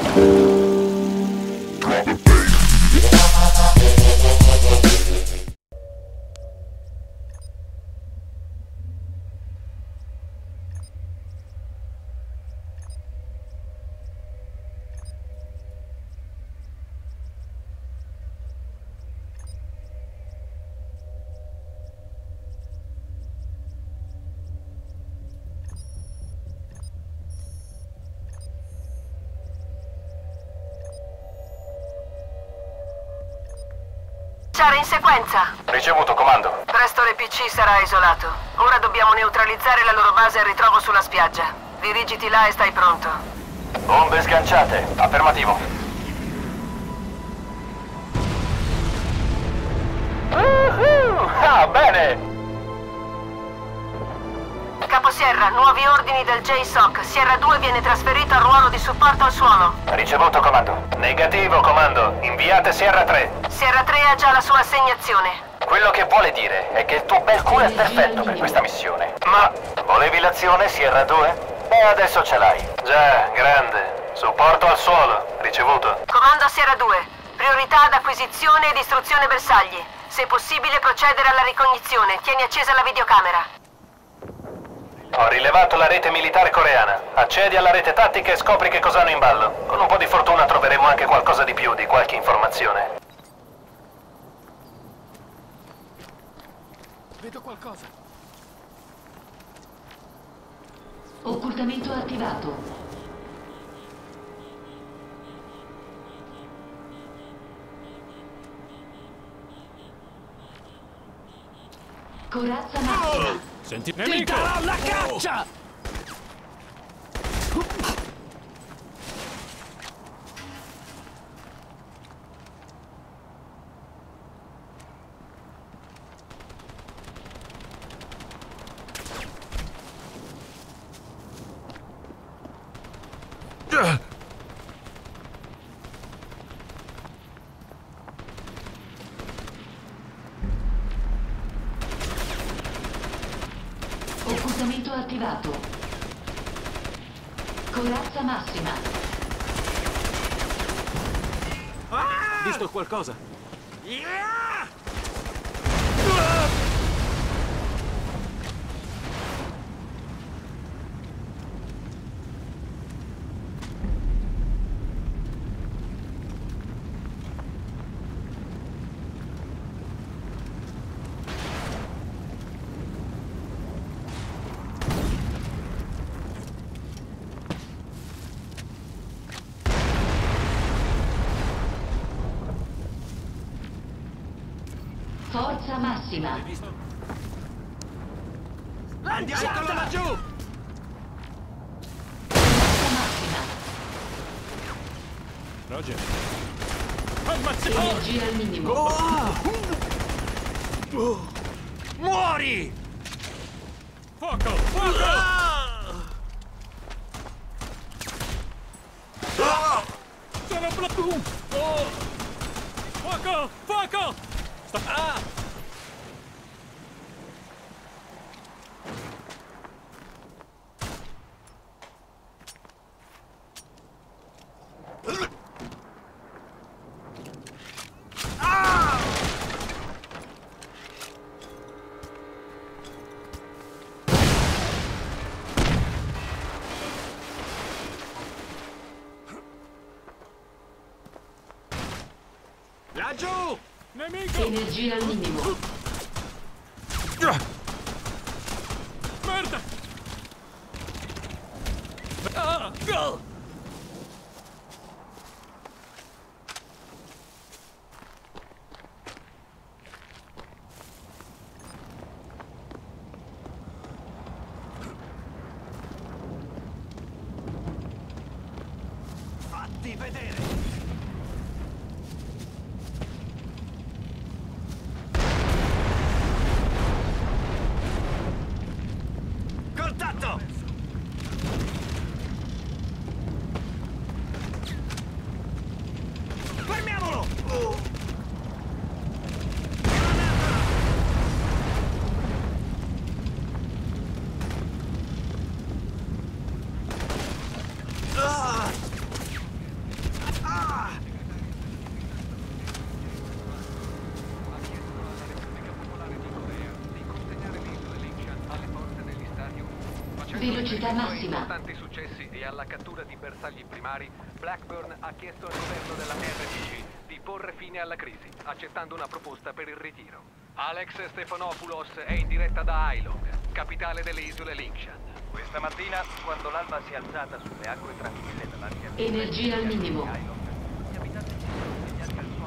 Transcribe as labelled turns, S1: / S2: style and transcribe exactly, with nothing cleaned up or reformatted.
S1: Sarà in sequenza.
S2: Ricevuto, comando.
S1: Presto l'E P C sarà isolato. Ora dobbiamo neutralizzare la loro base al ritrovo sulla spiaggia. Dirigiti là e stai pronto.
S2: Bombe sganciate. Affermativo. Uh-huh. Ah, bene!
S1: Capo Sierra, nuovi ordini del J S O C. Sierra due viene trasferito al ruolo di supporto al suolo.
S2: Ricevuto, comando. Negativo, comando. Inviate Sierra tre.
S1: Sierra tre ha già la sua assegnazione.
S2: Quello che vuole dire è che il tuo bel culo è perfetto per questa missione. Ma volevi l'azione, Sierra due? E adesso ce l'hai. Già, grande. Supporto al suolo. Ricevuto.
S1: Comando Sierra due. Priorità ad acquisizione e distruzione bersagli. Se possibile procedere alla ricognizione. Tieni accesa la videocamera.
S2: Ho rilevato la rete militare coreana. Accedi alla rete tattica e scopri che cosa hanno in ballo. Con un po' di fortuna troveremo anche qualcosa di più, di qualche informazione.
S3: Vedo qualcosa.
S4: Occultamento attivato. Corazza massima.
S3: Senti, nemico! Ti darò la caccia!
S4: Occultamento attivato. Corazza massima.
S3: Ah! Visto qualcosa? Yeah!
S4: Forza massima.
S3: Hai visto? Lanciatela laggiù!
S4: Forza massima.
S3: Roger. Ammazziamo!
S4: Energia al minimo.
S3: Oh! Muori! Fuoco! Fuoco! Sono bloccato! Oh! Fuoco! Fuoco! Sta... Ah! Laggiù! Nemico!
S4: Energia al minimo.
S3: Merda! Ah! Go! Fatti vedere! Contatto! Fermiamolo! Oh. Ah.
S5: Facendo
S4: Velocità
S5: riferimento ai
S4: massima.
S5: importanti successi e alla cattura di bersagli primari, Blackburn ha chiesto al governo della R P G di porre fine alla crisi, accettando una proposta per il ritiro. Alex Stefanopoulos è in diretta da Ailong, capitale delle isole Lingshan.
S6: Questa mattina, quando l'alba si è alzata sulle acque tranquille davanti a
S4: Energia al minimo.
S6: Ailong, gli abitanti si sono impegnati al